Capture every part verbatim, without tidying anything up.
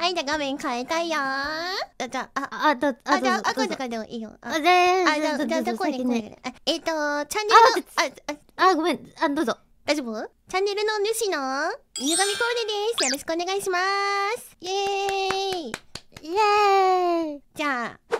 はい、じゃあ画面変えたいよー。あ、じゃあ、あ、 あ、だ、 あ、じゃあ、 どうぞあ、これでこれでもいいよ。あ、 あ、であ、じゃあ、 ー、 じゃあ、じゃあ、これでこれで。あえっと、チャンネルの、あ、あ、 あ、ごめん、あ、どうぞ。 大丈夫？チャンネルの主の犬神コーデです。よろしくお願いします。イエーイ。 イエーイ。 じゃあ、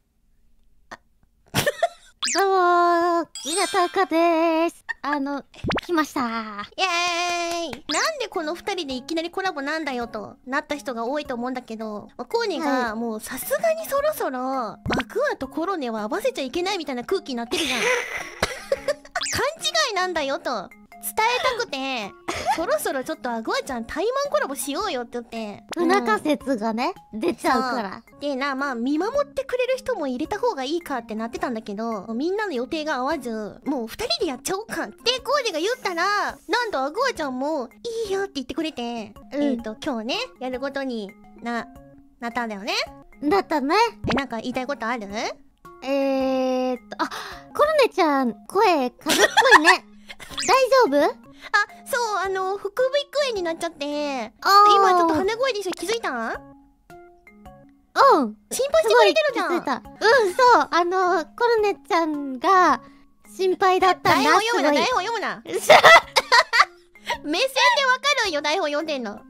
どうもー、みなたかでーす。あの、来ましたー。 イエーイ。なんでこの二人でいきなりコラボなんだよとなった人が多いと思うんだけど、まあ、コーネがもうさすがにそろそろアクアとコロネは合わせちゃいけないみたいな空気になってるじゃん。勘違いなんだよと伝えたくて、そろそろちょっとアグアちゃんタイマンコラボしようよって言って、 不仲説がね、出ちゃうから。 でな、まあ見守ってくれる人も入れた方がいいかってなってたんだけど、みんなの予定が合わず、もう二人でやっちゃおうかってコーデが言ったら、なんとアグアちゃんもいいよって言ってくれて、うん、えっと今日ねやることにななったんだよね。 だったね。 え、なんか言いたいことある？ えーっと、あ、コルネちゃん声風邪っぽいね。大丈夫？ あ、そう、あの、副鼻腔炎になっちゃって、 あ今ちょっと鼻声でしょ、気づいた？うん。 心配してくれてるじゃん。 うん、そう。あの、コルネちゃんが心配だったんだ。 台本読むな、台本読むな。目線でわかるよ、台本読んでんの。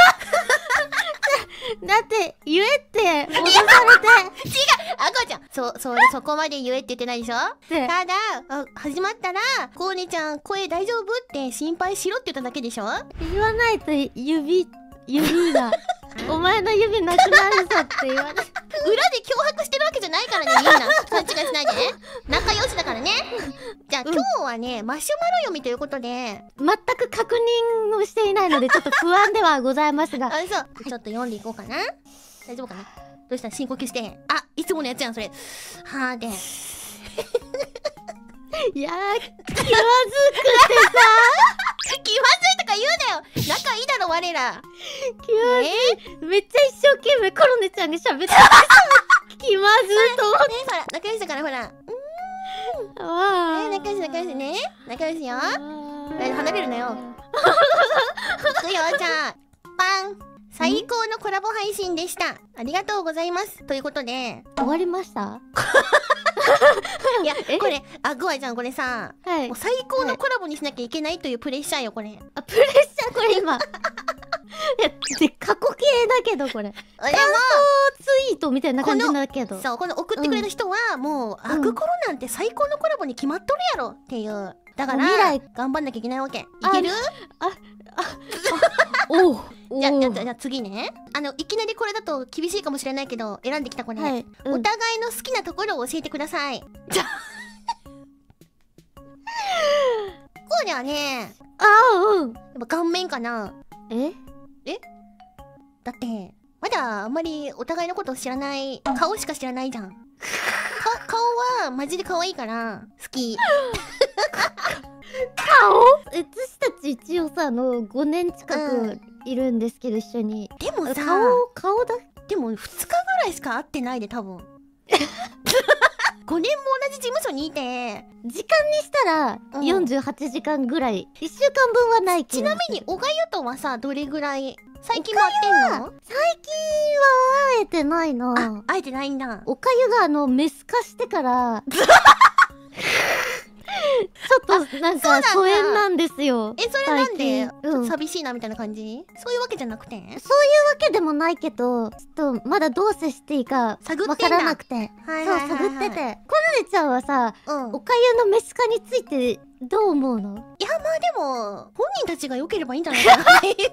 だって、言えって脅されて。違う、 あこちゃん、そ、そ、そこまで言えって言ってないでしょ。ただ、あ、始まったら、コーネちゃん声大丈夫って心配しろって言っただけでしょ。 言わないと指、指が、お前の指なくなるぞって言われて。裏で脅迫してるわけじゃないからね、みんな。勘違いしないでね。仲良しだからね。じゃあ、うん、今日はね、マシュマロ読みということで、 全く確認をしていないので、ちょっと不安ではございますが。 あ、そう。ちょっと読んでいこうかな。大丈夫かな？どうした？深呼吸して。あ、いつものやつやん、それ。はーで。 いやー、気まずくてさ気まずいとか言うなよ。仲いいだろ、我ら。 気まずい、えー、めっちゃ一生懸命コロネちゃんが喋ってた。気まずいと思って。 ほら、仲良しだからほら。うーん。ああ。仲良し仲良しね。仲良しよ。離れるなよ。いくよ、じゃあ。パン。最高のコラボ配信でした。ありがとうございます。ということで。 終わりました？ いや、これ、あ、グアちゃんこれさ、 はい、 もう最高のコラボにしなきゃいけないというプレッシャーよ、これ。 あ、プレッシャーこれ今。いや、で、過去形だけど、これ。感想ツイートみたいな感じだけど。 そう、この送ってくれた人は、もう、アグコロなんて最高のコラボに決まっとるやろっていう。だから、未来頑張んなきゃいけないわけ。いける？ あ、あ、あ、おう。 じゃあ、じゃあ、じゃあ次ね。あの、いきなりこれだと厳しいかもしれないけど、選んできたこれ。はい、うん、お互いの好きなところを教えてください。じゃあ。こうにはね。 ああ、うん。 やっぱ顔面かな。 ええだって、まだあんまりお互いのことを知らない、顔しか知らないじゃん。か、顔はマジで可愛いから、好き。 顔？え、私たち一応さ、あの、ごねん近くいるんですけど、一緒に。 でもさ、 顔、顔だ。 でもふつかぐらいしか会ってないで、多分。ごねんも同じ事務所にいて、 時間にしたらよんじゅうはちじかんぐらい、いっしゅうかんぶんはないけど。 ちなみにおがゆとはさ、どれぐらい最近も会ってんの？ 最近は会えてないな。 あ、会えてないんだ。 おかゆがあのメス化してからちょっとなんか疎遠なんですよ。 え、それなんで、ちょっと寂しいなみたいな感じ？そういうわけじゃなくて？そういうわけでもないけど、ちょっとまだどう接していいかわからなくて。そう、探ってて。コルネちゃんはさ、おかゆのメス化についてどう思うの？ いや、まあでも、本人たちが良ければいいんじゃないかなっていう。本人たち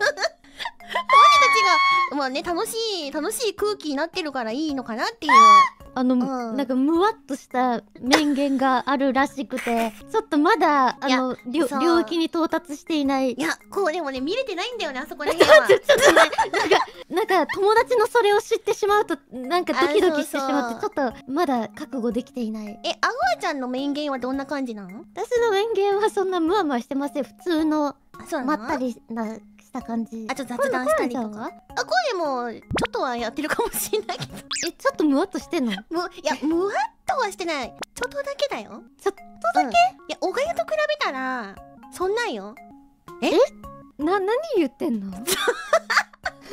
が、まあね、楽しい、楽しい空気になってるからいいのかなっていう。 あの、うん、なんかむわっとした面言があるらしくて、ちょっとまだ、あの、領域に到達していない。 いや、こうでもね、見れてないんだよね、あそこら辺は。 ちょっとね、なんか、なんか友達のそれを知ってしまうと、なんかドキドキしてしまって、ちょっとまだ覚悟できていない。 え、アグアちゃんの面言はどんな感じなの？ 私の面言はそんなムワムワしてません。普通の、まったりな、した感じ。 あ、ちょっと雑談したりとか。あ、声も、ちょっとはやってるかもしれないけど。 え、ちょっとムワっとしてんの？ む、いや、ムワっとはしてない。ちょっとだけだよ。 ちょっとだけ、うん、いや、おがゆと比べたら、そんなんよ。 え？な、何言ってんの？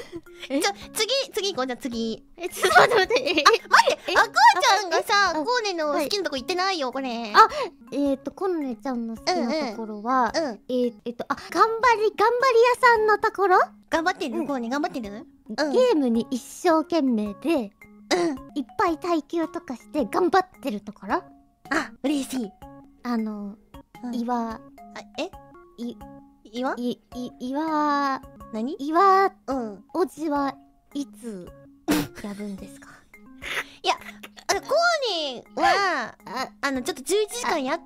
じゃ、次、次行こう、じゃあ次。 え、ちょっと待って、え、 あ、待って、アクアちゃんがさ、コーネの好きなとこ言ってないよ、これ。 あ、えっと、コーネちゃんの好きなところは、えっと、あ、頑張り、頑張り屋さんのところ頑張ってるコーネ、頑張ってるゲームに一生懸命で、いっぱい耐久とかして頑張ってるところ。 あ、嬉しい。 あの、岩、 えい、 岩い、い、岩、 何岩、うん。おじはいつやるんですか？ いや、あの、コーネは、あ、あの、ちょっとじゅういちじかんやって、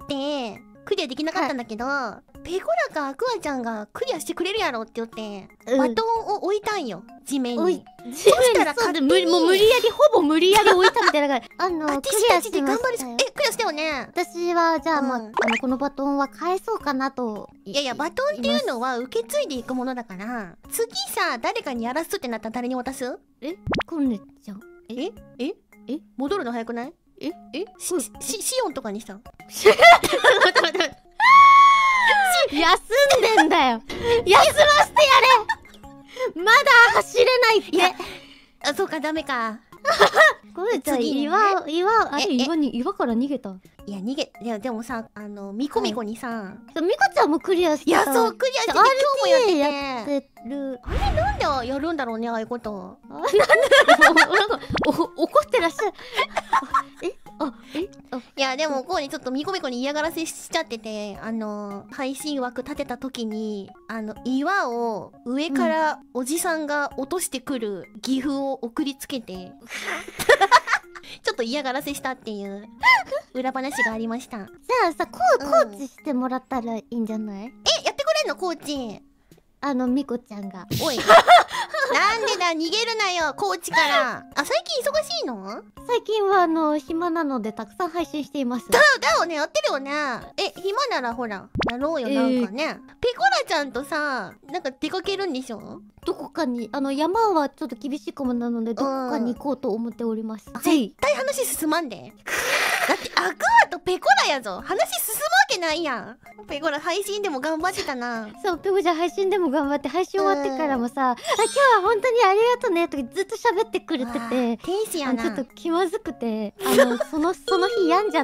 クリアできなかったんだけど、ペコラかアクアちゃんがクリアしてくれるやろって言って、バトンを置いたんよ、地面に。 そしたら勝手にもう無理やり、ほぼ無理やり置いたみたいな感じ。あの、クリアして頑張るし、 え、クリアしたよね。 私は、じゃあ、まあ、あの、このバトンは返そうかなと。 いやいや、バトンっていうのは受け継いでいくものだから、次さ、誰かにやらすってなったら誰に渡す？ え、コンネちゃん。 えええ戻るの早くない？ええし、し、シオンとかにした？ 待って待って待って。休んでんだよ。休ませてやれ。まだ走れないって。 いや、あ、そうか、ダメか。 これじゃあ岩、岩、あれ岩に、岩から逃げた。 いや、逃げ、いや、でもさ、あの、ミコミコにさ、 ミコちゃんもクリアしてた。 いや、そう、クリアしてて、今日もやってて。 やってる。 あれ、なんでやるんだろうね、ああいうこと。 なんで怒ってらっしゃる。えあ、えあ、 いや、でも、こうにちょっとミコミコに嫌がらせしちゃってて、あの、配信枠立てた時に、あの、岩を上からおじさんが落としてくる岐阜を送りつけて、ちょっと嫌がらせしたっていう裏話がありました。じゃあさ、コー、コーチしてもらったらいいんじゃない？ え、やってくれんのコーチ？ あの、ミコちゃんが。 おい。なんでだ、逃げるなよ、コーチから。あ、最近忙しいの？ 最近はあの、暇なのでたくさん配信しています。 だ、だよね、やってるよね。え、暇ならほら、やろうよ、なんかね。えー、ペコラちゃんとさ、なんか出かけるんでしょ？ どこかに、あの、山はちょっと厳しいかもなので、どこかに行こうと思っております。 絶対話進まんで。だって、アクアとペコラやぞ。話進むわけないやん。ペコラ配信でも頑張ってたな。 そう、ペコちゃん配信でも頑張って、配信終わってからもさ、あ、今日は本当にありがとね、とかずっと喋ってくれてて、 天使やな。 ちょっと気まずくて、あの、その、その日病んじゃった。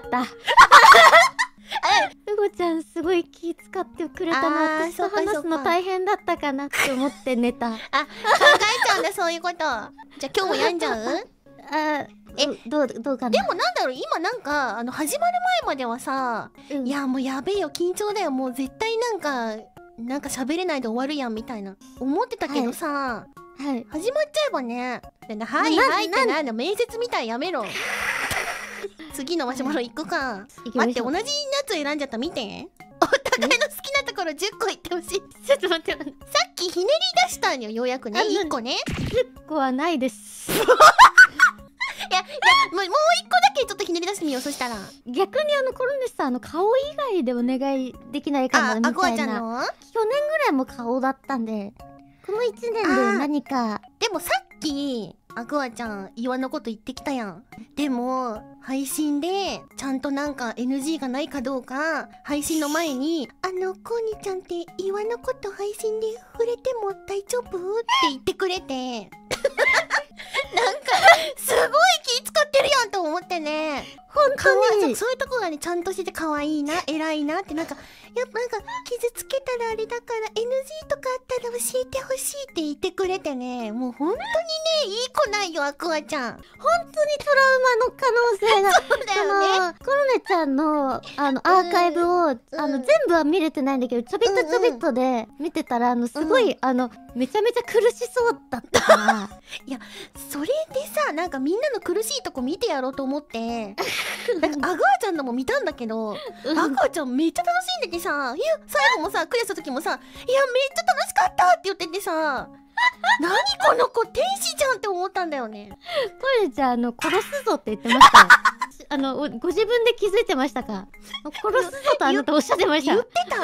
ペコちゃんすごい気使ってくれたな。私と話すの大変だったかなって思って寝た。あ、考えちゃうんだ、そういうこと。じゃあ今日も病んじゃう？ あ、え、どう、どうかな。 でもなんだろう、今なんか、あの、始まる前まではさ、うん、いや、もうやべえよ、緊張だよ、もう絶対なんか、なんか喋れないで終わるやん、みたいな。思ってたけどさ、はい、はい、始まっちゃえばね、はいはいってなんだ、面接みたいやめろ。次のマシュマロ行くか。待って、同じやつ選んじゃった、見て。お互いの好きなところじゅっこ言ってほしい。ちょっと待って、さっきひねり出したんよ、ようやくね。いっこね。 じゅっこはないです。 いや、いや、もう、もう一個だけちょっとひねり出してみよう、そしたら。 逆にあの、コロネスさん、あの、顔以外でお願いできないかな、みたいな。 あ、アコアちゃんの？ 去年ぐらいも顔だったんで、このいちねんで何か。 でもさっき、アクアちゃん、岩のこと言ってきたやん。でも、配信で、ちゃんとなんか エヌジー がないかどうか、配信の前に、あの、コーニちゃんって岩のこと配信で触れても大丈夫？って言ってくれて。なんか、すごい気使ってるやんと思ってね。 本当にそういうとこがね、ちゃんとしてて可愛いな、偉いなってなんか、やっぱなんか、傷つけたらあれだから エヌジー とかあったら教えてほしいって言ってくれてね、もう本当にね、いい子ないよ、アクアちゃん。 本当にトラウマの可能性が。 そうだよね。 コロネちゃんの、あの、アーカイブを、うん、あの、全部は見れてないんだけど、ちょびっとちょびっとで見てたら、あの、すごい、うん、あの、めちゃめちゃ苦しそうだったから。 いや、それでさ、なんかみんなの苦しいとこ見てやろうと思って、なんかアグアちゃんのも見たんだけど、うん、アグアちゃんめっちゃ楽しんでてさ、いや、最後もさ、クリアした時もさ、いや、めっちゃ楽しかったって言っててさ、何この子天使じゃんって思ったんだよね。 これじゃあ、あの、殺すぞって言ってました。あの、ご自分で気づいてましたか？殺すぞとあなたおっしゃってました。 言ってた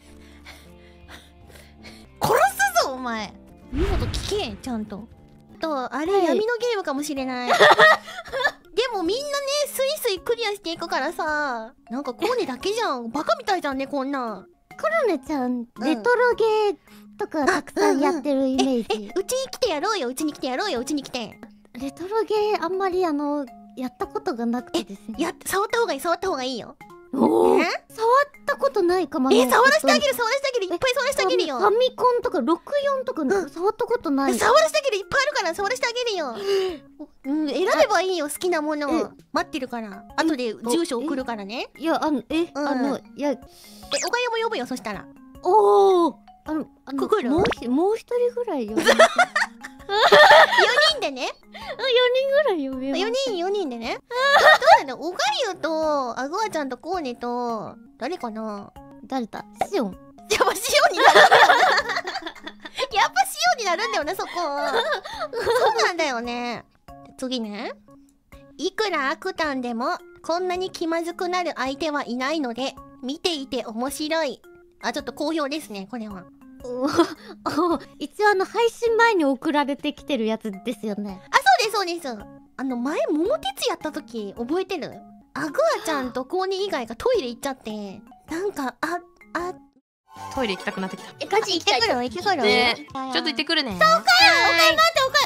殺すぞお前。見事聞け、ちゃんと。と、あれ、はい、闇のゲームかもしれない。でもみんなね、スイスイクリアしていくからさ、なんかコーネだけじゃん。バカみたいじゃんね、こんなん。 コロネちゃん、レトロゲーとかたくさんやってるイメージ。 うちに来てやろうよ、うちに来てやろうよ、うちに来て。 レトロゲーあんまりあのやったことがなくてですね。 や触った方がいい、触った方がいいよ。 おお、触ったことないかも。 え、触らせてあげる、触らせてあげる、いっぱい触らせてあげるよ。 ファミコンとかろくじゅうよんとか触ったことない。 触らせてあげる、いっぱいあるから触らせてあげるよ。うん、選べばいいよ、好きなものを。待ってるから。後で住所送るからね。 いや、あの、え、あの、いや、え、 おかゆも呼ぶよ、そしたら。 おお、あの、あの、 もう、もう一人ぐらい呼べ。よにんでね。 よにんぐらい呼べよ。 よにん、よにんでね。そうだね、おかゆと、アグアちゃんとコーネと、誰かな？ 誰だ？シオン。 やっぱシオンになるんだよね。やっぱシオンになるんだよね、そこ。そうなんだよね。次ね。いくらアクタンでも、こんなに気まずくなる相手はいないので、見ていて面白い。あ、ちょっと好評ですね、これは。 一応あの配信前に送られてきてるやつですよね。 あ、そうですそうです。あの前桃鉄やった時覚えてる？アグアちゃんとコーニ以外がトイレ行っちゃって、なんかああトイレ行きたくなってきた。 え、ガチ行ってくる行ってくる。 ね、ちょっと行ってくるね。 そうかよ。おかえ待っておか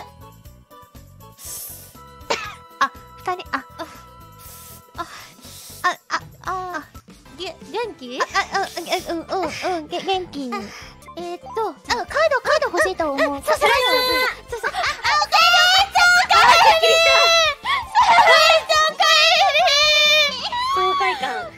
え。あ、二人あああああげ元気？あああうんうんうんげ元気。えっと、あ、カード、カード欲しいと思う。そうそうそう。そうそう。あ、おかえり、おばちゃん、おかえり。おかえり。爽快感。 あ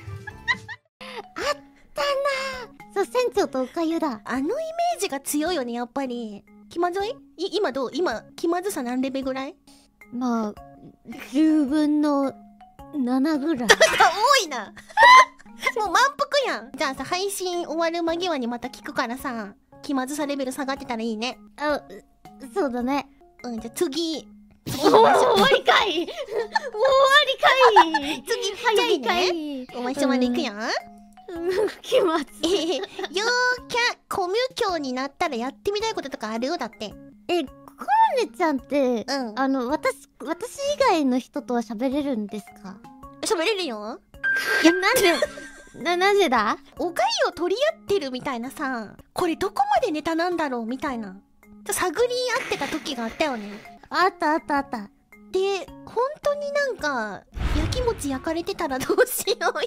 ったな。そう、船長とおかゆだ。 あのイメージが強いよね、やっぱり。気まずい？い、今どう？今、気まずさ何レベルぐらい？ まあ、じゅうぶんのななぐらい。 多いな。もう満腹やん。じゃあさ、配信終わる間際にまた聞くからさ、気まずさレベル下がってたらいいね。 あ、そうだね。 うん、じゃあ次。 次の場所。もう終わりかい。もう終わりかい。 次、 早いかい。お場所まで行くやん。 気まずい。陽キャ、コミュ教になったらやってみたいこととかあるよ、だって。 え、コロネちゃんって、うん、あの、私、私以外の人とは喋れるんですか？ 喋れるよ。 いや、なんでな、なぜだ？ おかゆを取り合ってるみたいなさ、これどこまでネタなんだろうみたいな。探り合ってた時があったよね。 あったあったあった。 で、本当になんか、焼き餅焼かれてたらどうしようみたいな。ちょっと本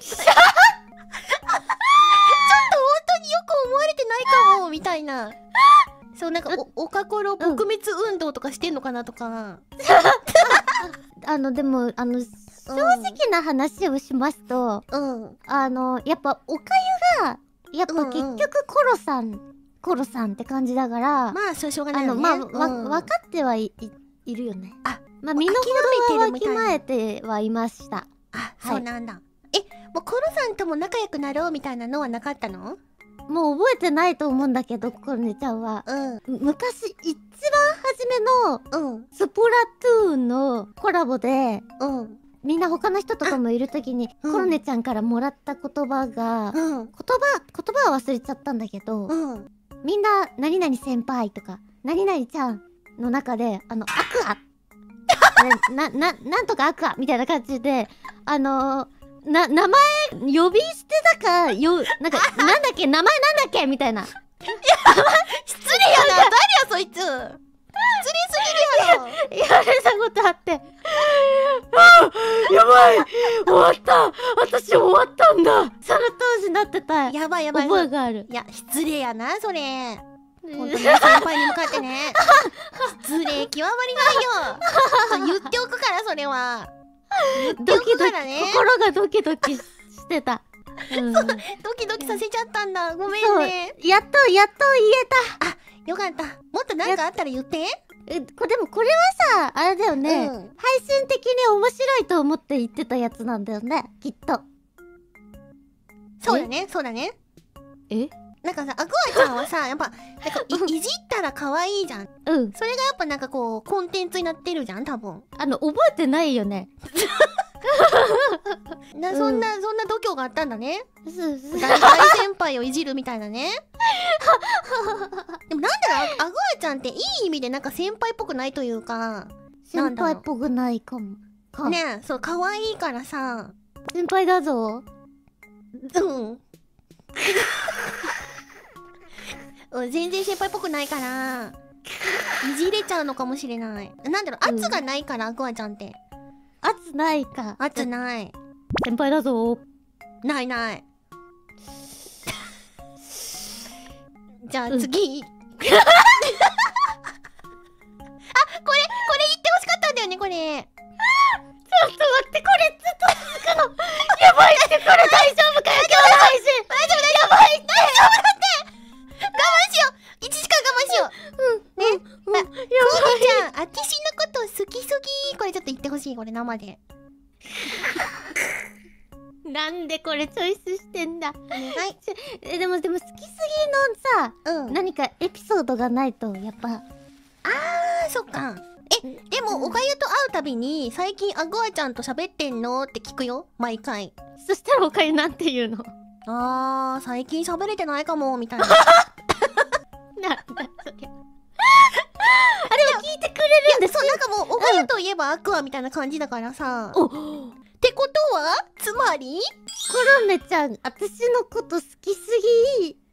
当によく思われてないかもみたいな。そう、なんかお、おかころ撲滅運動とかしてんのかなとか。 あの、でも、あの、正直な話をしますと、うん、あのやっぱおかゆがやっぱ結局コロさん、うんうん、コロさんって感じだから、 まあしょうがないよね。 あのまあ、うん、わ分かってはい、い、いるよね。あ、まあ身の程はわきまえてはいました。 あ、はい、そうなんだ。え、もうコロさんとも仲良くなろうみたいなのはなかったの？ もう覚えてないと思うんだけど、コロネちゃんは、うん、昔一番初めの、うん、スプラトゥーンのコラボで、うん、みんな他の人とかもいるときに、うん、コロネちゃんからもらった言葉が、うん、言葉、言葉は忘れちゃったんだけど、うん、みんな何々先輩とか、何々ちゃんの中で、あの、アクアな、な、なんとかアクアみたいな感じで、あのー、な、名前、呼び捨てだか、よ、なんか、なんだっけ、名前なんだっけみたいな。いや、 失礼やな、誰やそいつ。失礼すぎるやろ。 言われたことあって。ああ、やばい、終わった、私終わったんだ。その当時なってた。 やばいやばい。 覚えがある。 いや、失礼やな、それ。本当に先輩に向かってね。失礼極まりないよ。言っておくから、それは。 ドキドキ、心がドキドキしてた。 うん、そうドキドキさせちゃったんだ。ごめんね。 やっとやっと言えた。あ、よかった。もっとなんかあったら言って。 え、こでもこれはさ、あれだよね、うん、配信的に面白いと思って言ってたやつなんだよね、きっと。 そうだね、そうだね。 え？ なんかさ、アクアちゃんはさ、やっぱ、なんかい、いじったら可愛いじゃん。うん。それがやっぱなんかこう、コンテンツになってるじゃん、多分。 あの、覚えてないよね。 な、そんな、うん、そんな度胸があったんだね。 そうそう。 大先輩をいじるみたいなね。でもなんだろう、アグアちゃんっていい意味でなんか先輩っぽくないというか。 先輩っぽくないかも。 かねえ、そう、可愛いからさ。 先輩だぞ。 うん。 全然先輩っぽくないからいじれちゃうのかもしれない。なんだろう、圧がないから、アクアちゃんって。 圧ないか。 圧ない。 先輩だぞ。 ないない。じゃあ次、うん、あ、これこれ言ってほしかったんだよね、これ。ちょっと待って、これずっと続くのやばいって、これ大丈夫かよ、今日の配信。大丈夫大丈夫、やばいって、大丈夫だって、我慢しよう、いちじかん我慢しよう。うんね、 うん、やばい。コウちゃん、あきしのこと好きすぎ。これちょっと言ってほしい、これ生で。 なんでこれチョイスしてんだ。 はい。 え、でもでも好きすぎのさ、うん、何かエピソードがないとやっぱ。 あー、そっか。え、でも、うん、おかゆと会うたびに最近アグアちゃんと喋ってんのって聞くよ、毎回。 そしたらおかゆなんて言うの？ あー、最近喋れてないかもみたいな。 なんだそりゃ。あ、でも聞いてくれるんです。 そう、なんかもうおかゆといえばアクアみたいな感じだからさ。おってことはつまりコロネちゃん、私のこと好きすぎ。イ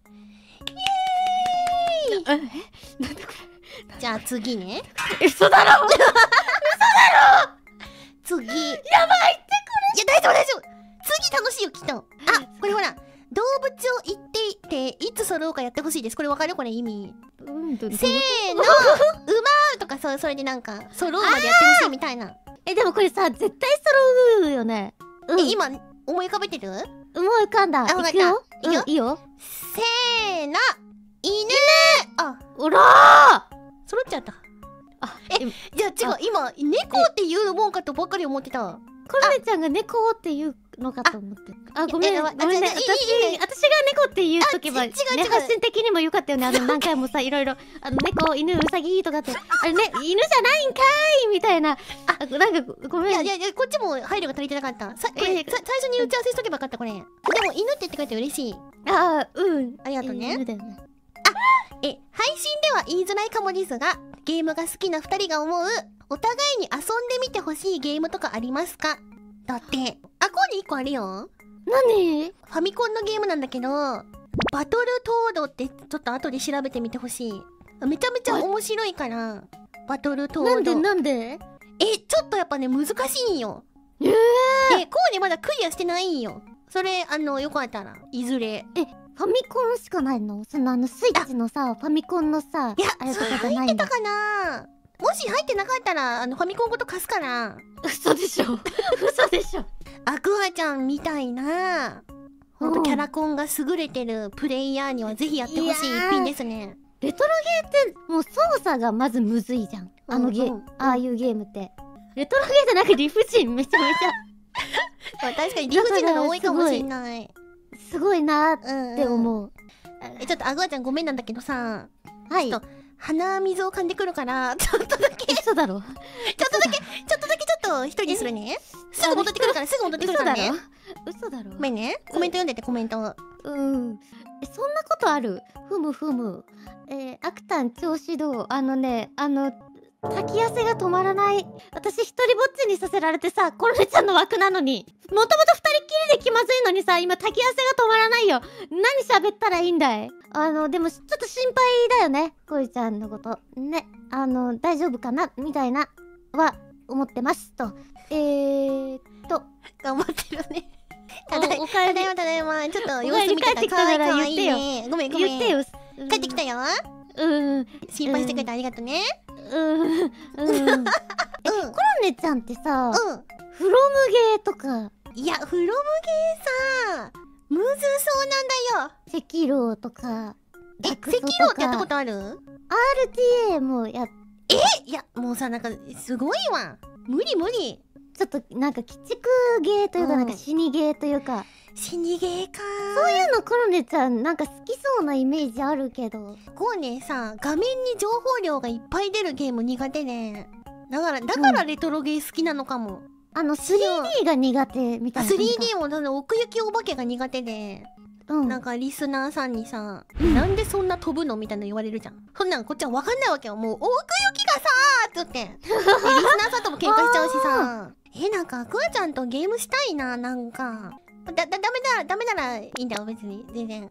エーイ。え、なんだこれ。じゃあ次ね。 嘘だろ。嘘だろ。 次。やばいってこれ。 いや、大丈夫大丈夫。次楽しいよ、きっと。あ、これほら。動物を言っていていつ揃うかやってほしいです。これわかる？これ意味。うん、せーの。馬とかそう、それでなんか揃うまでやってほしいみたいな。 え、でもこれさ、絶対揃うよね。 うん、え、今思い浮かべてる？ 思い浮かんだ。 あ、いくよ。いくよ。 いいよ。 せーの。犬。あ、 おらー。 揃っちゃった。あ、え、じゃあ違う。今猫って言うもんかとばっかり思ってた。 コロネちゃんが猫って言うのかと思って。あ、ごめん、ごめんね。私、私が猫って言うとけば、ね、発信的にもよかったよね。あの、何回もさ、いろいろ、あの、猫、犬、うさぎとかって、あれね、犬じゃないんかーいみたいな。あ、なんか、ごめん。 いやいやいや、こっちも配慮が足りてなかった。さ、これ、最初に打ち合わせしとけばよかった、これ。でも、犬って言ってくれて嬉しい。 ああ、うん。 ありがとうね。 犬だよね。 あ、え、配信では言いづらいかもですが、ゲームが好きなふたりが思う、お互いに遊んでみてほしいゲームとかありますか？だって、あ、こうにいっこあるよ。 何？ ファミコンのゲームなんだけど、バトルトードってちょっと後で調べてみてほしい。めちゃめちゃ面白いから、バトルトード。 なんでなんで？ え、ちょっとやっぱね、難しいんよ。 えー、 で、こうにまだクリアしてないんよ。それ、あの、よかったら、いずれ。 え、ファミコンしかないの？そのあの、スイッチのさ、ファミコンのさ、 いや、 あれとかじゃ入ないんだ。 ってたかな？もし入ってなかったら、あの、ファミコンごと貸すから。 嘘でしょ。嘘でしょ。 アクアちゃんみたいな、ほんとキャラコンが優れてるプレイヤーにはぜひやってほしい一品ですね。 レトロゲーってもう操作がまずむずいじゃん。あのゲーム、うんうん、ああいうゲームって。レトロゲーってなんか理不尽めちゃめちゃ。確かに理不尽なの多いかもしれない。 すごいなーって思う。うんうん、え、ちょっとアクアちゃんごめんなんだけどさ。 はい。 ちょっと鼻水を噛んでくるから、ちょっとだけ。 嘘だろ。 ちょっとだけ、ちょっとだけちょっと一人にするね。すぐ戻ってくるから、すぐ戻ってくるからね。 嘘だろ。 ごめんね。コメント読んでて、コメント。 うん。え、そんなことある？ふむふむ。えー、アクタン調子どう？あのね、あの、炊き汗が止まらない。私一人ぼっちにさせられてさ、コロネちゃんの枠なのに。もともと二人っきりで気まずいのにさ、今炊き汗が止まらないよ。何喋ったらいいんだい？あの、でもちょっと心配だよね。コイちゃんのこと。ね。あの、大丈夫かなみたいな、は、思ってますと。えーっと。 頑張ってるね。ただいま、ただいま、ただいま。ちょっと様子見てた。かわいいかわいいね。ごめんごめん。 言ってよ。 帰ってきたよ。 うん。 心配してくれてありがとうね。 うん。うん。うん。コロネちゃんってさ、うん。フロムゲーとか。 いや、フロムゲーさ、むずそうなんだよ。 赤狼とか。 え、赤狼ってやったことある？ アールティーエー もやっえいや、もうさ、なんか、すごいわ。無理無理。 ちょっと、なんか、鬼畜ゲーというか、なんか、死にゲーというか。 死にゲーかー。 そういうのコロネちゃん、なんか好きそうなイメージあるけど。 こうね、さ、画面に情報量がいっぱい出るゲーム苦手ね。だから、だからレトロゲー好きなのかも。 あの、スリーディー が苦手みたいな。 スリーディー も、だ奥行きお化けが苦手で。うん、なんかリスナーさんにさ、うん、なんでそんな飛ぶのみたいな言われるじゃん。そんなんこっちは分かんないわけよ。もう奥行きがさーって言って。リスナーさんとも喧嘩しちゃうしさ。え、なんかアクアちゃんとゲームしたいな、なんか。だ、だ、ダメだ、ダメならいいんだよ、別に。全然。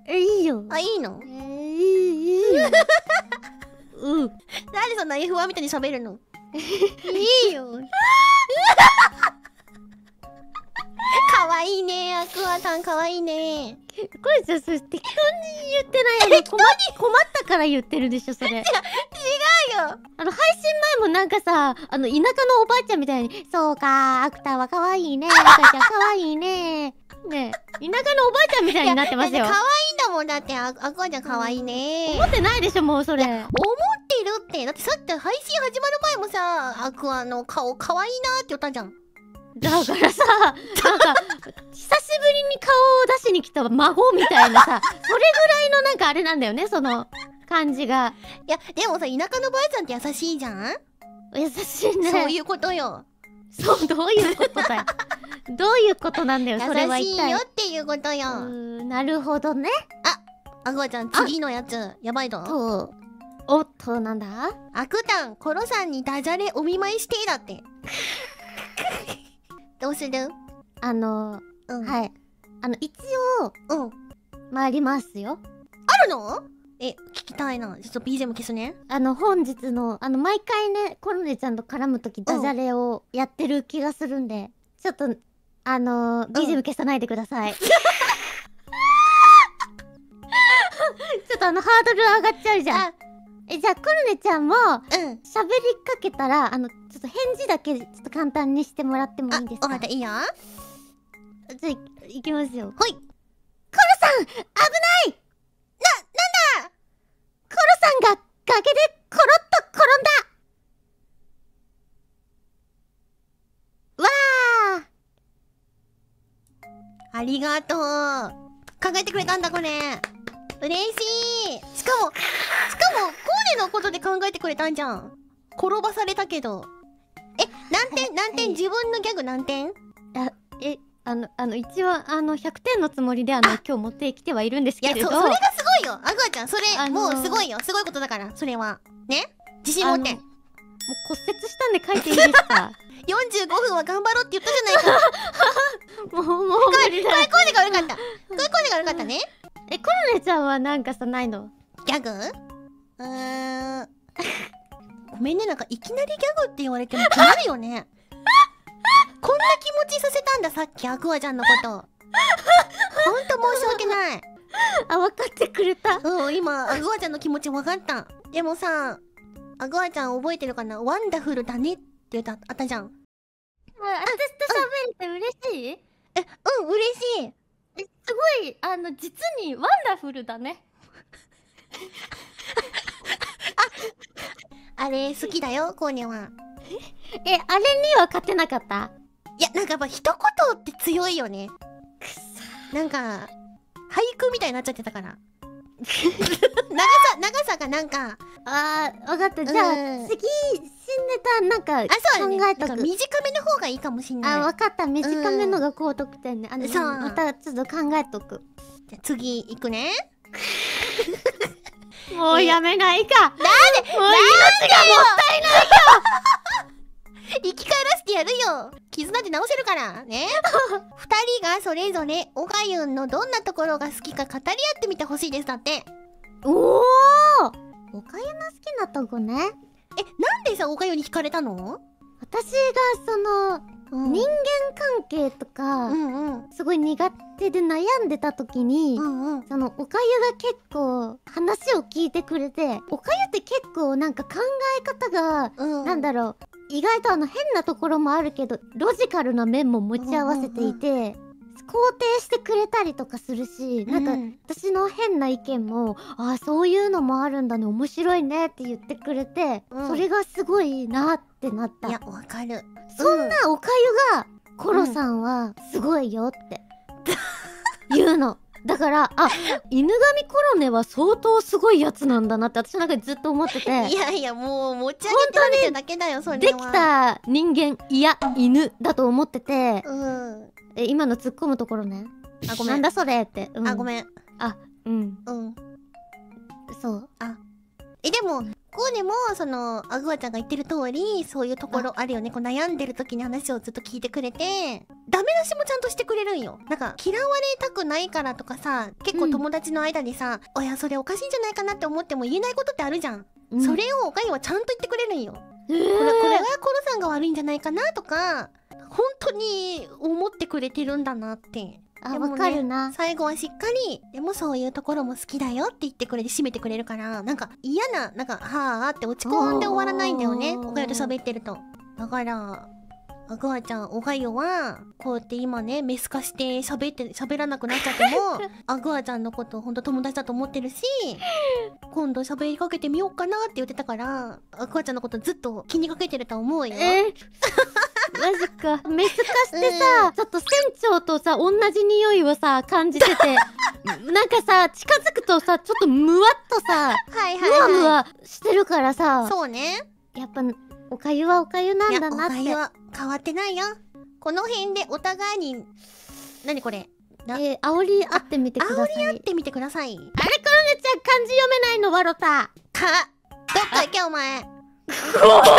え、いいよ。 あ、いいの？ えー、いい、いいよ。うん。 なんでそんな エフワン みたいに喋るの？いいよ。かわいいね、アクアさんかわいいね。 これじゃ、それ適当に言ってないよね。困っ困ったから言ってるでしょ、それ。違う、違うよ。あの、配信前もなんかさ、あの、田舎のおばあちゃんみたいに、そうか、アクターはかわいいね、アクターちゃんかわいいね。ねえ、田舎のおばあちゃんみたいになってますよ。 かわいいんだもん、だって、アクアちゃんかわいいね。 思ってないでしょ、もうそれ。 思ってるって。だってさっき配信始まる前もさ、アクアの顔かわいいなって言ったじゃん。 だからさ、なんか、久しぶりに顔を出しに来た孫みたいなさ、それぐらいのなんかあれなんだよね、その感じが。 いや、でもさ、田舎のばあちゃんって優しいじゃん？ 優しいね。 そういうことよ。 そう、どういうことだよ。どういうことなんだよ、それは一体。 優しいよっていうことよ。うーん、なるほどね。 あ、アクアちゃん、次のやつ、やばいぞ。 と、おっと、なんだ？ アクタン、コロさんにダジャレお見舞いしてだって。どうする？ あの、 うん、 はい。あの、一応、 うん。 回りますよ。 あるの？え、聞きたいな。ちょっと ビージーエム 消すね。 あの、本日の、あの、毎回ね、コロネちゃんと絡むときダジャレをやってる気がするんで、ちょっと、あのー、ビージーエム 消さないでください。ちょっとあの、ハードル上がっちゃうじゃん。え、じゃあ、コロネちゃんも、うん。喋りかけたら、あの、ちょっと返事だけ、ちょっと簡単にしてもらってもいいですか？ あ、わかった、いいよ。 じゃあ、いきますよ。 ほい。コロさん、危ない！な、なんだ！コロさんが崖でコロッと転んだ！わー！ありがとう。考えてくれたんだ、これ。嬉しい。しかも、しかも、コーネのことで考えてくれたんじゃん。転ばされたけど。え、何点何点自分のギャグ何点？ あ、え、あの、あの、一応、あの、ひゃくてんのつもりで、あの、今日持ってきてはいるんですけれど。 いや、そ、それがすごいよ。アグアちゃん、それ、あのー、もうすごいよ。すごいことだから、それは。ね？自信持って。もう骨折したんで書いていいですか？ よんじゅうごふんは頑張ろうって言ったじゃないか。もう、もう、これ、これ、コーネが悪かった。これ、コーネが悪かったね。 え、コロネちゃんはなんかさ、ないの？ ギャグ？うーん。ごめんね、なんかいきなりギャグって言われても困るよね。こんな気持ちさせたんだ、さっきアクアちゃんのこと。ほんと申し訳ない。 あ、分かってくれた？ うん、今、アクアちゃんの気持ち分かった。でもさ、アクアちゃん覚えてるかな？ワンダフルだねって言った、あったじゃん。 あ、私と喋れて嬉しい？ え、うん、嬉しい。 え、すごい、あの、実にワンダフルだね。 あ、あれ好きだよ、コーネは。 え、あれには勝てなかった？ いや、なんかやっぱ一言って強いよね。くそ。なんか、俳句みたいになっちゃってたから。長さ、長さがなんか。 あー、わかった。じゃあ、うん、次、新ネタなんか、考えとく。 ね、短めの方がいいかもしんない。 あ、わかった。短めのが高得点ね。あの、そう。またちょっと考えとく。 じゃあ次、いくね。 もうやめないか。 なんで、もう命がもったいないよ生き返らせてやるよ。絆で直せるからね。二人がそれぞれオガユンのどんなところが好きか語り合ってみてほしいです。だって。 おお、オガユンの好きなとこね。え、 なんでさオガユンに惹かれたの？ 私がその、うん、人間関係とか、うんうん、すごい苦手で悩んでた時に、うんうん、そのおかゆが結構話を聞いてくれて、おかゆって結構なんか考え方が、うん、なんだろう、意外とあの変なところもあるけどロジカルな面も持ち合わせていて、うんうんうん、肯定してくれたりとかするし、うん、なんか私の変な意見もああそういうのもあるんだね、面白いねって言ってくれて、うん、それがすごいなってなった。 いやわかる。 そんなおかゆが、うん、コロさんはすごいよって言うの。だからあ、犬神コロネは相当すごいやつなんだなって私なんかずっと思ってて。 いやいやもう持ち上げて食べてるだけだよそれは。 できた人間いや犬だと思ってて、 うん、 え今の突っ込むところね。あごめん。なんだそれって、 うん、あごめん。 あうんうんそう。 あえでもコこうにもそのアグアちゃんが言ってる通りそういうところあるよね。こう悩んでる時に話をずっと聞いてくれて、ダメ出しもちゃんとしてくれるんよ。なんか嫌われたくないからとかさ、結構友達の間にさ、うん、おやそれおかしいんじゃないかなって思っても言えないことってあるじゃん、うん、それをおかゆはちゃんと言ってくれるんよ、えー、これこれはコロさんが悪いんじゃないかなとか本当に思ってくれてるんだなって。 あ、わかるな。 最後はしっかり、でもそういうところも好きだよって言ってくれて締めてくれるから、なんか嫌な、なんか、はぁーって落ち込んで終わらないんだよね。おかゆと喋ってると。だから、アグアちゃん、おかゆは、こうやって今ね、メス化して喋って、喋らなくなっちゃっても、アグアちゃんのことほんと友達だと思ってるし、今度喋りかけてみようかなって言ってたから、アグアちゃんのことずっと気にかけてると思うよ。 えーマジか。メス化してさ、うん、ちょっと船長とさ、同じ匂いをさ、感じてて、なんかさ、近づくとさ、ちょっとムワっとさ、はいはいはい、ムワムワしてるからさ、 そうね。 やっぱ、おかゆはおかゆなんだなって。 いや、おかゆは変わってないよ。この辺でお互いに、なにこれ。 えー、煽り合ってみてください。 煽り合ってみてください。 あれ、コロネちゃん漢字読めないの、ワロタ。か、 どっか行けお前。これ、あ、ごめん。あ、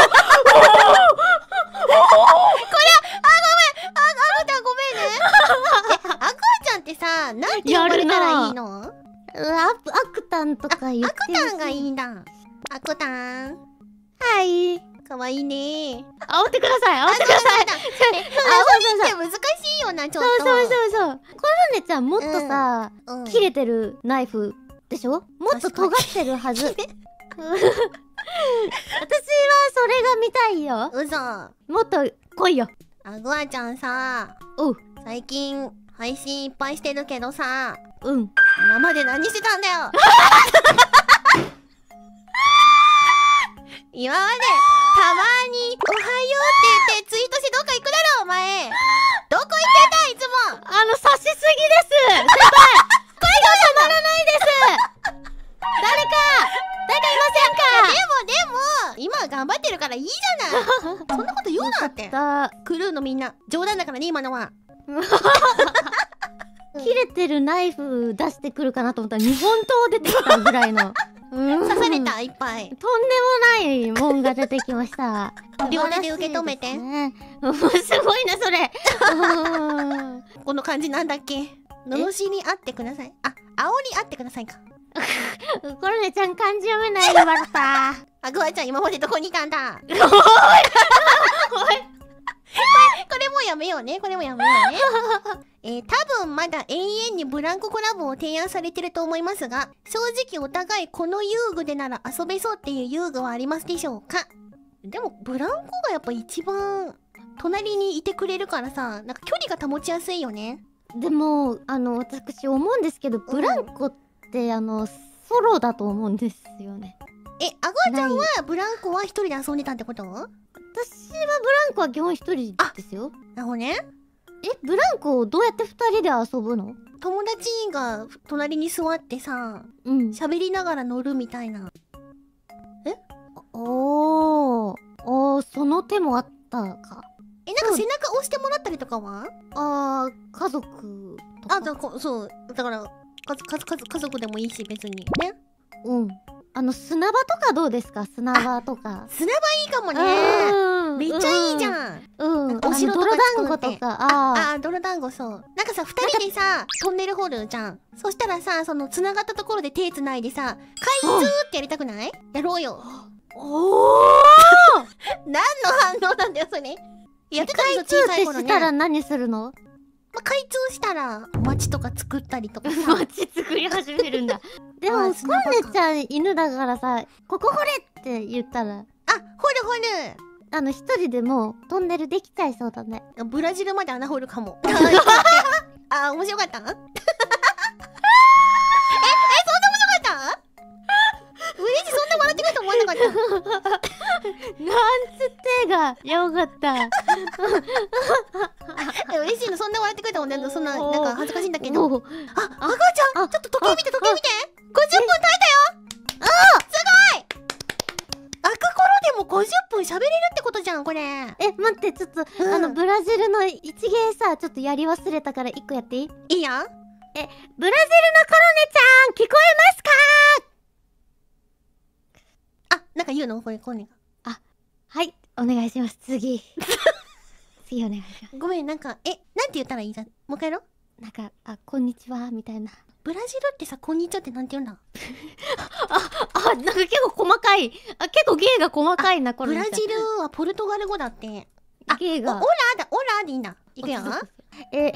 あぐちゃんごめんね。え、あぐちゃんってさ、なんて呼ばれたらいいの？ アクタンとか言ってるし。 アクタンがいいんだ。アクタン。 はい。 かわいいね。 煽ってください、煽ってください。 煽りって難しいよな、ちょっと。 そうそうそうそう。コロネちゃんもっとさ、切れてるナイフでしょ？もっと尖ってるはず。私はそれが見たいよ。 うそ。 もっと来いよ。 アグアちゃんさ、 おう。最近配信いっぱいしてるけどさ、 うん。 今まで何してたんだよ。今までたまにおはようって言ってツイートしてどっか行くだろお前。どこ行ってたいつも。 あの察しすぎです。先輩。声が止まらないです。誰か誰かいませんか。 でもでも今頑張ってるからいいじゃない。そんなこと言うなって。クルーのみんな冗談だからね今のは。 切れてるナイフ出してくるかなと思ったら日本刀出てきたぐらいの。 刺されたいっぱい。 とんでもないもんが出てきました。 両手で受け止めて。 ね、すごいなそれ。 この感じなんだっけ。罵り合ってください。あ、煽り合ってくださいか。 コロネちゃん漢字読めないよバルタ。 あ、グアちゃん今までどこにいたんだ。おい。これもやめようね。これもやめようね。えー、多分まだ永遠にブランココラボを提案されてると思いますが、正直お互いこの遊具でなら遊べそうっていう遊具はありますでしょうか。でもブランコがやっぱ一番隣にいてくれるからさ、なんか距離が保ちやすいよね。 でもあの私思うんですけど、ブランコってあのソロだと思うんですよね。 え、アグアちゃんはブランコは一人で遊んでたってこと？私はブランコは基本一人ですよ。 なるほどね。 え、ブランコをどうやって二人で遊ぶの？ 友達が隣に座ってさ、うん、喋りながら乗るみたいな。え？ おー、おー、その手もあったか。 え、なんか背中押してもらったりとかは？ あー、家族とか。 あ、だからそう、だから家族、家族、家族でもいいし別にね。 うん。あの砂場とかどうですか？砂場とか。 砂場いいかもね。めっちゃいいじゃん。 うん。お城とか泥団子とか。 ああ、泥団子そう。なんかさ、二人でさ、トンネル掘るじゃん。そしたらさ、その繋がったところで手繋いでさ、開通ってやりたくない？やろうよ。おー何の反応なんだよ、それ。やってたんですよ、小さい頃ね。 開通ってしたら何するの？ まあ、開通したら街とか作ったりとかさ。 街作り始めるんだ。でもコンネちゃん犬だからさ、ここ掘れって言ったら、あ、 掘る掘る。 あの一人でもうトンネルできちゃいそうだね。 ブラジルまで穴掘るかも。あ、面白かった？え、え、そんな面白かった？嬉しい、そんな笑ってくると思わなかった。 なんつ手がよかった。 え、嬉しいの、そんな笑ってくれたもんね。そんな、なんか恥ずかしいんだけど。あ、アガちゃん、ちょっと時計見て、時計見て。ごじゅっぷん耐えたよ。あ、すごい。開く頃でもごじゅっぷん喋れるってことじゃん、これ。え、 待って、ちょっと、あの、ブラジルの一芸さ、ちょっとやり忘れたから一個やっていい？ いいやん。え、 ブラジルのコロネちゃん、聞こえますか？ あ、 なんか言うのこれ、コーネが。 はい、お願いします。次。次お願いします。 ごめん、なんか、え、なんて言ったらいいじゃん。もう一回やろう。 なんか、あ、こんにちは、みたいな。 ブラジルってさ、こんにちはってなんて言うんだ。 あ、あ、なんか結構細かい。あ、結構芸が細かいな、これ。 ブラジルはポルトガル語だって。あ、 芸が。 オラだ、オラでいいんだ。いくよ。え、うん、ブラジルのコロネちゃん聞こえ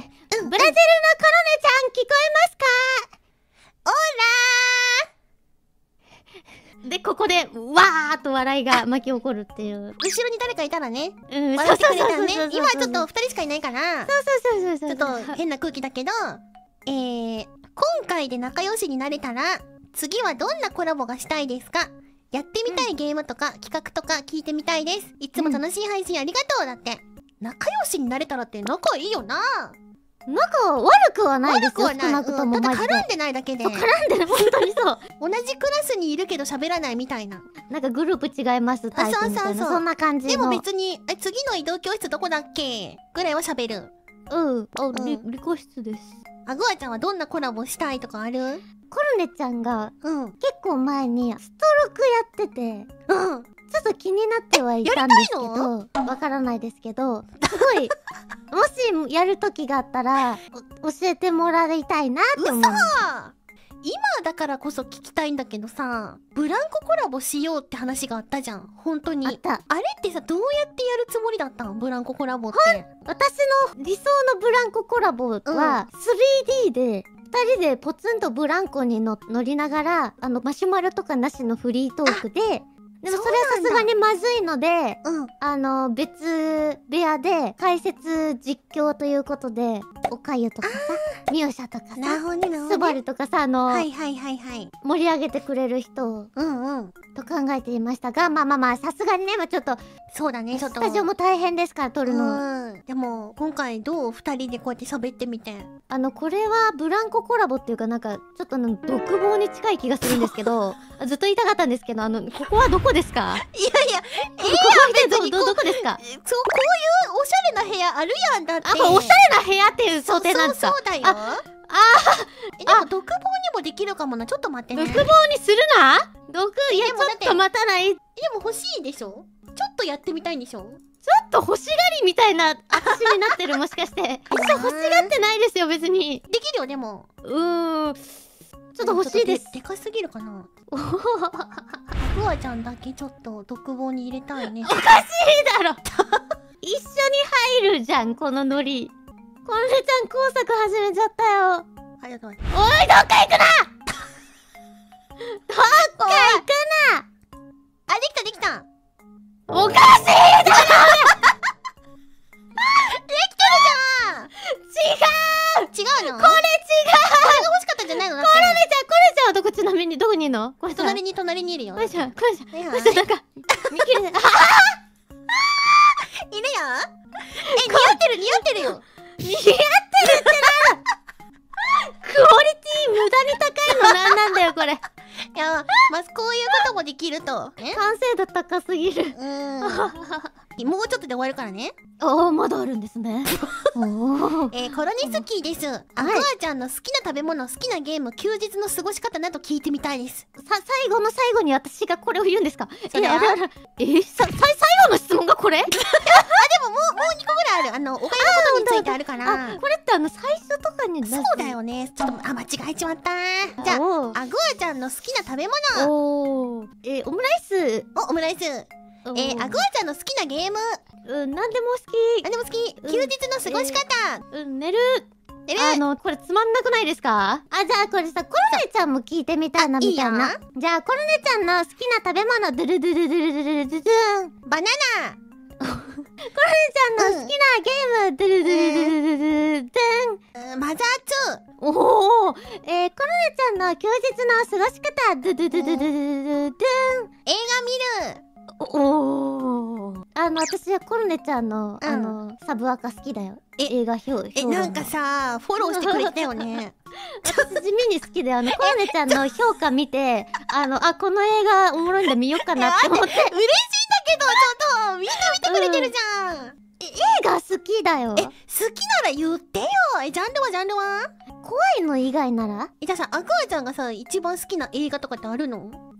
ますか？オラーで、ここで、わーっと笑いが巻き起こるっていう。 後ろに誰かいたらね。 うん、 笑ってくれたらね。今はちょっと二人しかいないから。 そうそうそうそう。 ちょっと変な空気だけど、えー、今回で仲良しになれたら、次はどんなコラボがしたいですか？やってみたいゲームとか企画とか聞いてみたいです。いつも楽しい配信ありがとうだって。仲良しになれたらって仲いいよな。 仲悪くはないですよ。 悪くはない。 少なくともマジで。 だって絡んでないだけで。 そう、絡んでる、本当にそう。 同じクラスにいるけど喋らないみたいな。 なんかグループ違いますタイプみたいな。そうそうそう。そんな感じの。 でも別に、え、次の移動教室どこだっけぐらいは喋る。 うん。あ、理、理科室です。 あぐあちゃんはどんなコラボしたいとかある？ コルネちゃんが、 うん。 結構前にストロークやってて、 うん。 ちょっと気になってはいたんですけど、わからないですけど、すごい、もしやる時があったら、教えてもらいたいなって思う。 今だからこそ聞きたいんだけどさ、ブランココラボしようって話があったじゃん。本当に。 あった。 あれってさ、どうやってやるつもりだったん？ブランココラボって。 私の理想のブランココラボは、スリーディー で、二人でポツンとブランコにの乗りながら、あの、マシュマロとかなしのフリートークで、でもそれはさすがにまずいので、うん、あの、別部屋で解説実況ということで、おかゆとかさ、ミオシャとかさ、 なるほどね、 スバルとかさ、あの、 はいはいはいはい。 盛り上げてくれる人を、 うんうん。 と考えていましたが、まあまあまあ、さすがにね、まあちょっと、 そうだね、ちょっと。 スタジオも大変ですから、撮るの。 うん。でも、今回どう？二人でこうやって喋ってみて。 あの、これはブランココラボっていうかなんか、ちょっとあの、独房に近い気がするんですけど、ずっと言いたかったんですけど、あの、ここはどこですか？ いやいや、 ええやん、ど、ど、どこですか？ そう、こういうおしゃれな部屋あるやんだって。 あ、これおしゃれな部屋っていう想定なんですか？ そうだよ。 あ、あー、でも独房にもできるかもな。ちょっと待ってね。 独房にするな？独、いや、ちょっと待たない。でも欲しいでしょ？ちょっとやってみたいんでしょ？ ちょっと欲しがりみたいな私になってる、もしかして。私欲しがってないですよ、別に。 できるよ、でも。 うーん。ちょっと欲しいです。 でかすぎるかな？アクアちゃんだけちょっと独房に入れたいね。 おかしいだろ一緒に入るじゃん、このノリ。コルネちゃん工作始めちゃったよ。 ありがとう。おい、どっか行くなどっか行くなあ、できたできた。 おかしいだろできてるじゃん。違う違うの？これ違う。これが欲しかったんじゃないの？コルネちゃん、コルネちゃんはどこ、ちなみにどこにいるの？これ隣に隣にいるよ。 コルネちゃん、コルネちゃん、コルネちゃん、なんか見切れない。 いるよ。え、似合ってる似合ってるよ。 似合ってるってなクオリティ無駄に高いのなんなんだよこれ。 いや、まずこういうこともできると。 完成度高すぎる。 うん。もうちょっとで終わるからね。 ああ、まだあるんですね。おーえー、コロニスキーです。アクアちゃんの好きな食べ物、好きなゲーム、休日の過ごし方など聞いてみたいです。 さ、最後の最後に私がこれを言うんですか？え、あれあれ、え、さ、さ、最後の質問がこれ？あ、でももう、もうにこぐらいある。あの、お金のことについてあるから。 あ、これってあの、最初とかに出す。 そうだよね。ちょっと、あ、間違えちまった。じゃあ、アグアちゃんの好きな食べ物。 おー。えー、オムライス。 お、オムライス。えー、アグアちゃんの好きなゲーム。 うん、なんでも好き。 なんでも好き。休日の過ごし方。 うん、寝る。 寝る。 あの、これつまんなくないですか？あ、じゃあこれさ、コルネちゃんも聞いてみたいなみたいな。じゃあ、コルネちゃんの好きな食べ物、ドゥルドゥルドゥルドゥルドゥドゥン。バナナ。コルネちゃんの好きなゲーム、ドゥルドゥルドゥルドゥルドゥン。マザーツー。おお。えー、コルネちゃんの休日の過ごし方、ドゥドゥドゥドゥドゥドゥドゥン。映画見る。おお。あの、私はコルネちゃんの、あの、サブアカ好きだよ。映画表。 え、なんかさ、フォローしてくれたよね。 私地味に好きで、あの、コルネちゃんの評価見て、あの、あ、この映画おもろいんだ、見ようかなって思って。嬉しいんだけど、ちょっと、みんな見てくれてるじゃん。 え、映画好きだよ。 え、好きなら言ってよ。え、ジャンルはジャンルは怖いの以外なら？ え、じゃあさ、アクアちゃんがさ、一番好きな映画とかってあるの？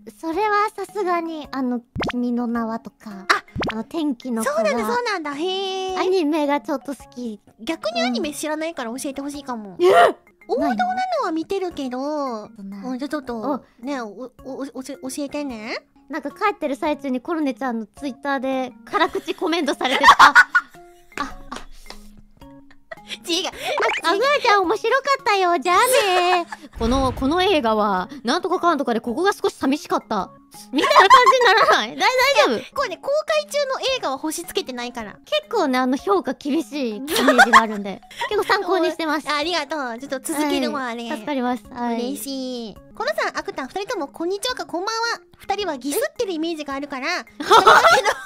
それはさすがにあの「君の名は」とかああの天気の子そうなんだそうなんだ。へえ。 アニメがちょっと好き。 逆にアニメ知らないから教えてほしいかも。王道なのは見てるけど、うん、じゃあちょっとねおおお教えてね。 なんか帰ってる最中にコルネちゃんのツイッターで辛口コメントされてた。ああ違う。 あぐらちゃん面白かったよ。じゃあねこのこの映画はなんとかかんとかでここが少し寂しかったみたいな感じにならない？大大丈夫？ これね公開中の映画は星つけてないから。 結構ねあの評価厳しいイメージがあるんで結構参考にしてます。 ありがとう。ちょっと続けるわあれ。 助かります。 嬉しい。コロさん、アクタン、二人ともこんにちはかこんばんは。二人はギスってるイメージがあるから。二人だ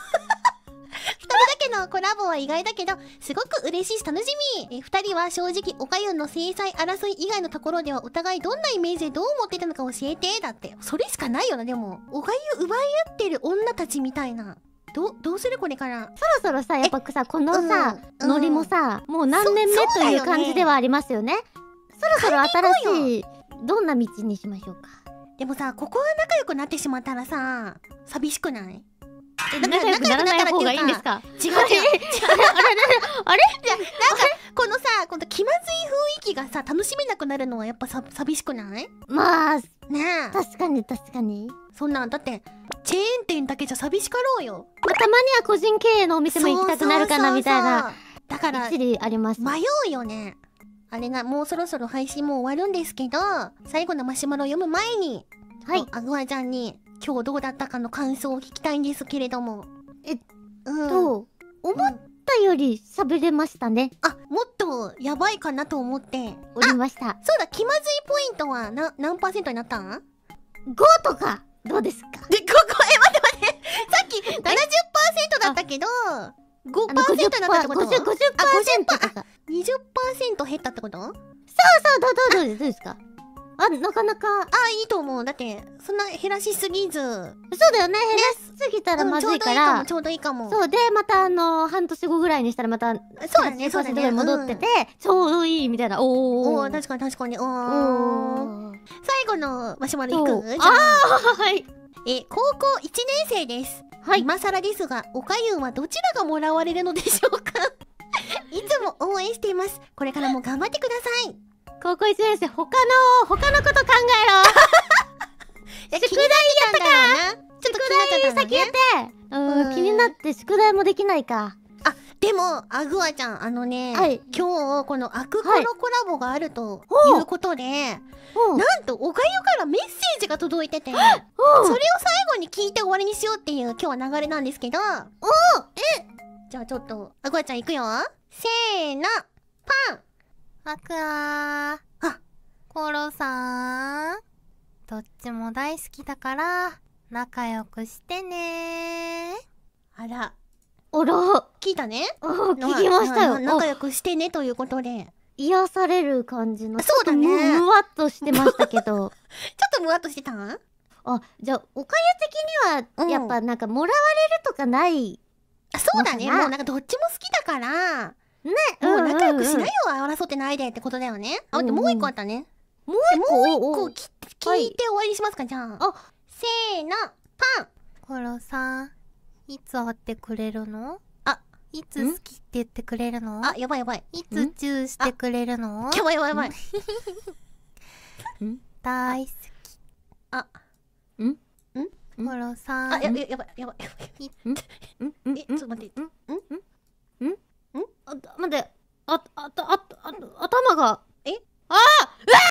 けのコラボは意外だけどすごく嬉しいし楽しみ。え二人は正直おかゆんの制裁争い以外のところではお互いどんなイメージでどう思ってたのか教えて。だってそれしかないよな。でもおかゆ奪い合ってる女たちみたいな。どどうするこれから。 そろそろさやっぱさこのさ、うん、ノリもさもう何年目という感じではありますよね。そろそろ新しいどんな道にしましょうか。 でもさここが仲良くなってしまったらさ寂しくない？ 仲良くならない方がいいんですか？ 違う違う。あれあれあれじゃなんかこのさこの気まずい雰囲気がさ楽しめなくなるのはやっぱさ寂しくない？ まあねえ確かに確かに。 そんなんだってチェーン店だけじゃ寂しかろうよ。 まあ、たまには個人経営のお店も行きたくなるかなみたいな。 だから一理あります。 迷うよね。あれがもうそろそろ配信も終わるんですけど最後のマシュマロを読む前にはいアグアちゃんに今日どうだったかの感想を聞きたいんですけれども。 えっと、うん、思ったより喋れましたね。 あ、もっとやばいかなと思っておりました。 そうだ、気まずいポイントはな何パーセントになったん？ ご とかどうですか？ で、ここ、え、待って待ってさっき ななじゅっパーセント だったけどごパーセントになったってこと？ ごじゅっパーセント とかにじゅっパーセント 減ったってこと？そうそうどうどうどうですか？あ、なかなかあ、いいと思う。だってそんな減らしすぎず。そうだよね、減らしすぎたらまずいから、 うん、ちょうどいいかもちょうどいいかも。 そうでまたあの半年後ぐらいにしたらまたそうだねそうだね戻ってて、うん、ちょうどいいみたいな。おお確かに確かに。おお最後のマシュマロいく？じゃああはいえ高校いちねん生です。はい、今更ですがおかゆんはどちらがもらわれるのでしょうかいつも応援しています。これからも頑張ってください。 高校いちねん生、他の他のこと考えろ宿題やったか。宿題先やって。うん、気になって宿題もできないか。 あ、でもアグアちゃんあのね、はい、今日このアクコのコラボがあるということで、はい、なんとおかゆからメッセージが届いてて、それを最後に聞いて終わりにしようっていう今日は流れなんですけど、おえじゃあちょっとアグアちゃんいくよ。せーのパン。 アクアー、あ、コロさん、どっちも大好きだから仲良くしてね。 あら、 あら、 聞いたね。 聞きましたよ。 仲良くしてねということで癒される感じの。 そうだね。 むわっとしてましたけどちょっとむわっとしてたん？ あ、じゃあおかゆ的にはやっぱなんかもらわれるとかない、 うん、そうだね。もうなんかどっちも好きだからね、もう仲良くしないよ、争ってないでってことだよね。あ、でもう一個あったね。もう一個、もう一個聞いて終わりにしますか、じゃあ。あ、せーの、パン。 コロさん、いつ会ってくれるの？ あ、 いつ好きって言ってくれるの？ あ、やばいやばい。 いつチューしてくれるの？ やばいやばいやばい。 大好き。 あ、 ん？ん？ コロさん。 あ、やばいやばいやばい。ん？ん？え、ちょっと待って。ん？ん？ ん？あ、待って、あ、あ、あ、あ、頭が、 え？ ああ！うわ！